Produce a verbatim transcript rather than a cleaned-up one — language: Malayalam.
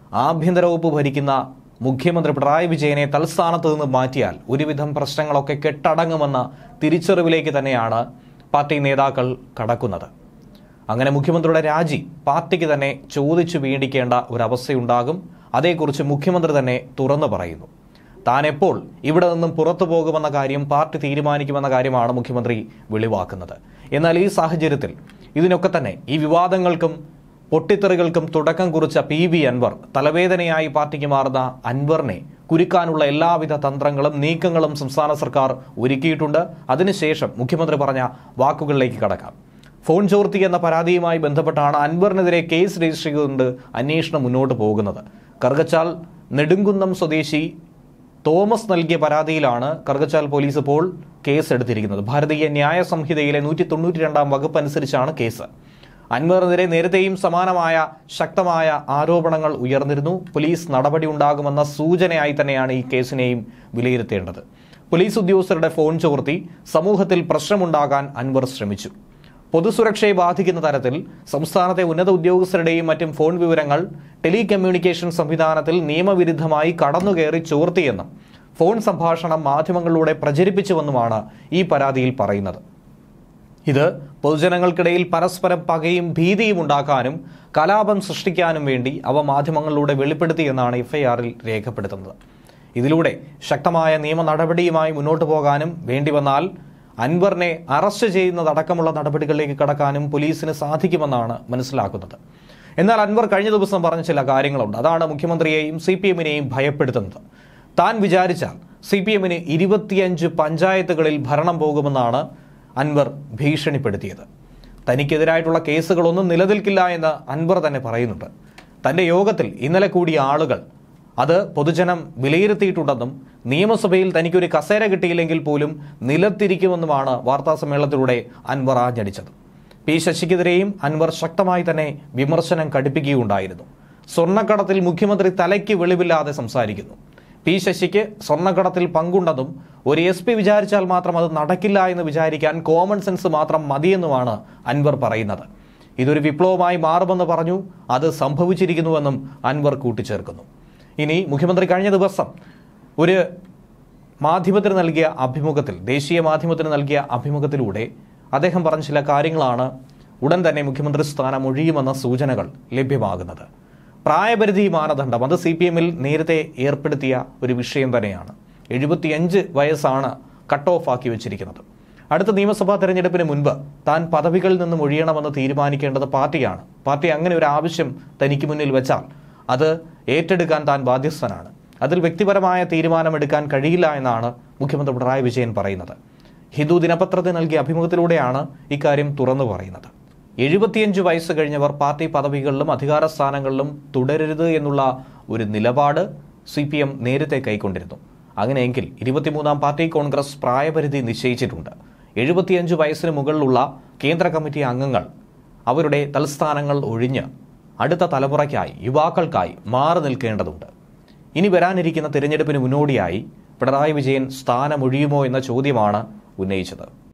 ആഭ്യന്തര വകുപ്പ് ഭരിക്കുന്ന മുഖ്യമന്ത്രി പിണറായി വിജയനെ തൽസ്ഥാനത്ത് നിന്ന് മാറ്റിയാൽ ഒരുവിധം പ്രശ്നങ്ങളൊക്കെ കെട്ടടങ്ങുമെന്ന തിരിച്ചറിവിലേക്ക് തന്നെയാണ് പാർട്ടി നേതാക്കൾ കടക്കുന്നത്. അങ്ങനെ മുഖ്യമന്ത്രിയുടെ രാജി പാർട്ടിക്ക് തന്നെ ചോദിച്ചു വീണ്ടിക്കേണ്ട ഒരവസ്ഥയുണ്ടാകും. അതേക്കുറിച്ച് മുഖ്യമന്ത്രി തന്നെ തുറന്നു പറയുന്നു. താൻ എപ്പോൾ ഇവിടെ നിന്നും പുറത്തു പോകുമെന്ന കാര്യം പാർട്ടി തീരുമാനിക്കുമെന്ന കാര്യമാണ് മുഖ്യമന്ത്രി വെളിവാക്കുന്നത്. എന്നാൽ ഈ സാഹചര്യത്തിൽ ഇതിനൊക്കെ തന്നെ ഈ വിവാദങ്ങൾക്കും പൊട്ടിത്തെറികൾക്കും തുടക്കം കുറിച്ച പി വി അൻവർ തലവേദനയായി പാർട്ടിക്ക് മാറുന്ന അൻവറിനെ കുരുക്കാനുള്ള എല്ലാവിധ തന്ത്രങ്ങളും നീക്കങ്ങളും സംസ്ഥാന സർക്കാർ ഒരുക്കിയിട്ടുണ്ട്. അതിനുശേഷം മുഖ്യമന്ത്രി പറഞ്ഞ വാക്കുകളിലേക്ക് കടക്കാം. ഫോൺ ചോർത്തി എന്ന പരാതിയുമായി ബന്ധപ്പെട്ടാണ് അൻവറിനെതിരെ കേസ് രജിസ്റ്റർ ചെയ്തുകൊണ്ട് അന്വേഷണം മുന്നോട്ട് പോകുന്നത്. കറുകച്ചാൽ നെടുങ്കുന്നം സ്വദേശി തോമസ് നൽകിയ പരാതിയിലാണ് കറുകച്ചാൽ പോലീസ് ഇപ്പോൾ കേസ് എടുത്തിരിക്കുന്നത്. ഭാരതീയ ന്യായ സംഹിതയിലെ നൂറ്റി തൊണ്ണൂറ്റി രണ്ടാം വകുപ്പ് അനുസരിച്ചാണ് കേസ്. അൻവറിനെതിരെ നേരത്തെയും സമാനമായ ശക്തമായ ആരോപണങ്ങൾ ഉയർന്നിരുന്നു. പോലീസ് നടപടി ഉണ്ടാകുമെന്ന സൂചനയായി തന്നെയാണ് ഈ കേസിനെയും വിലയിരുത്തേണ്ടത്. പോലീസ് ഉദ്യോഗസ്ഥരുടെ ഫോൺ ചോർത്തി സമൂഹത്തിൽ പ്രശ്നമുണ്ടാകാൻ അൻവർ ശ്രമിച്ചു. പൊതുസുരക്ഷയെ ബാധിക്കുന്ന തരത്തിൽ സംസ്ഥാനത്തെ ഉന്നത ഉദ്യോഗസ്ഥരുടെയും മറ്റും ഫോൺ വിവരങ്ങൾ ടെലികമ്മ്യൂണിക്കേഷൻ സംവിധാനത്തിൽ നിയമവിരുദ്ധമായി കടന്നുകയറി ചോർത്തിയെന്നും ഫോൺ സംഭാഷണം മാധ്യമങ്ങളിലൂടെ പ്രചരിപ്പിച്ചുവെന്നുമാണ് ഈ പരാതിയിൽ പറയുന്നത്. ഇത് പൊതുജനങ്ങൾക്കിടയിൽ പരസ്പരം പകയും ഭീതിയും ഉണ്ടാക്കാനും കലാപം സൃഷ്ടിക്കാനും വേണ്ടി അവ മാധ്യമങ്ങളിലൂടെ വെളിപ്പെടുത്തിയെന്നാണ് എഫ്ഐആറിൽ രേഖപ്പെടുത്തുന്നത്. ഇതിലൂടെ ശക്തമായ നിയമ നടപടിയുമായി മുന്നോട്ട് പോകാനും വേണ്ടിവന്നാൽ അൻവറിനെ അറസ്റ്റ് ചെയ്യുന്നതടക്കമുള്ള നടപടികളിലേക്ക് കടക്കാനും പോലീസിന് സാധിക്കുമെന്നാണ് മനസ്സിലാക്കുന്നത്. എന്നാൽ അൻവർ കഴിഞ്ഞ ദിവസം പറഞ്ഞ ചില കാര്യങ്ങളുണ്ട്. അതാണ് മുഖ്യമന്ത്രിയെയും സി പി എമ്മിനെയും ഭയപ്പെടുത്തുന്നത്. താൻ വിചാരിച്ചാൽ സി പി എമ്മിന് ഇരുപത്തിയഞ്ച് പഞ്ചായത്തുകളിൽ ഭരണം പോകുമെന്നാണ് അൻവർ ഭീഷണിപ്പെടുത്തിയത്. തനിക്കെതിരായിട്ടുള്ള കേസുകളൊന്നും നിലനിൽക്കില്ല എന്ന് അൻവർ തന്നെ പറയുന്നുണ്ട്. തന്റെ യോഗത്തിൽ ഇന്നലെ കൂടിയ ആളുകൾ അത് പൊതുജനം വിലയിരുത്തിയിട്ടുണ്ടെന്നും നിയമസഭയിൽ തനിക്കൊരു കസേര കിട്ടിയില്ലെങ്കിൽ പോലും നിലത്തിരിക്കുമെന്നുമാണ് വാർത്താസമ്മേളനത്തിലൂടെ അൻവർ ആഞ്ഞടിച്ചത്. പി ശശിക്കെതിരെയും അൻവർ ശക്തമായി തന്നെ വിമർശനം കടുപ്പിക്കുകയുണ്ടായിരുന്നു. സ്വർണ്ണക്കടത്തിൽ മുഖ്യമന്ത്രി തലയ്ക്ക് വെളിവില്ലാതെ സംസാരിക്കുന്നു. പി ശശിക്ക് സ്വർണ്ണക്കടത്തിൽ പങ്കുണ്ടെന്നും ഒരു എസ് പി വിചാരിച്ചാൽ മാത്രം അത് നടക്കില്ല എന്ന് വിചാരിക്കാൻ കോമൺ സെൻസ് മാത്രം മതിയെന്നുമാണ് അൻവർ പറയുന്നത്. ഇതൊരു വിപ്ലവമായി മാറുമെന്ന് പറഞ്ഞു. അത് സംഭവിച്ചിരിക്കുന്നുവെന്നും അൻവർ കൂട്ടിച്ചേർക്കുന്നു. ഇനി മുഖ്യമന്ത്രി കഴിഞ്ഞ ദിവസം ഒരു മാധ്യമത്തിന് നൽകിയ അഭിമുഖത്തിൽ ദേശീയ മാധ്യമത്തിന് നൽകിയ അഭിമുഖത്തിലൂടെ അദ്ദേഹം പറഞ്ഞ ചില കാര്യങ്ങളാണ് ഉടൻ തന്നെ മുഖ്യമന്ത്രി സ്ഥാനം ഒഴിയുമെന്ന സൂചനകൾ ലഭ്യമാകുന്നത്. പ്രായപരിധി മാനദണ്ഡം അത് സി പി എമ്മിൽ നേരത്തെ ഏർപ്പെടുത്തിയ ഒരു വിഷയം തന്നെയാണ്. എഴുപത്തിയഞ്ച് വയസ്സാണ് കട്ട് ഓഫ് ആക്കി വെച്ചിരിക്കുന്നത്. അടുത്ത നിയമസഭാ തെരഞ്ഞെടുപ്പിന് മുൻപ് താൻ പദവികളിൽ നിന്നും ഒഴിയണമെന്ന് തീരുമാനിക്കേണ്ടത് പാർട്ടിയാണ്. പാർട്ടി അങ്ങനെ ഒരു ആവശ്യം തനിക്ക് മുന്നിൽ വെച്ചാൽ അത് ഏറ്റെടുക്കാൻ താൻ ബാധ്യസ്ഥനാണ്. അതിൽ വ്യക്തിപരമായ തീരുമാനമെടുക്കാൻ കഴിയില്ല എന്നാണ് മുഖ്യമന്ത്രി പിണറായി വിജയൻ പറയുന്നത്. ഹിന്ദു ദിനപത്രത്തിന് നൽകിയ അഭിമുഖത്തിലൂടെയാണ് ഇക്കാര്യം തുറന്നു പറയുന്നത്. എഴുപത്തിയഞ്ച് വയസ്സ് കഴിഞ്ഞവർ പാർട്ടി പദവികളിലും അധികാര സ്ഥാനങ്ങളിലും തുടരരുത് എന്നുള്ള ഒരു നിലപാട് സി പി എം നേരത്തെ കൈക്കൊണ്ടിരുന്നു. അങ്ങനെയെങ്കിൽ ഇരുപത്തിമൂന്നാം പാർട്ടി കോൺഗ്രസ് പ്രായപരിധി നിശ്ചയിച്ചിട്ടുണ്ട്. എഴുപത്തിയഞ്ച് വയസ്സിന് മുകളിലുള്ള കേന്ദ്ര കമ്മിറ്റി അംഗങ്ങൾ അവരുടെ തൽസ്ഥാനങ്ങൾ ഒഴിഞ്ഞ് അടുത്ത തലമുറയ്ക്കായി യുവാക്കൾക്കായി മാറി നിൽക്കേണ്ടതുണ്ട്. ഇനി വരാനിരിക്കുന്ന തിരഞ്ഞെടുപ്പിന് മുന്നോടിയായി പിണറായി വിജയൻ സ്ഥാനമൊഴിയുമോ എന്ന ചോദ്യമാണ് ഉന്നയിച്ചത്.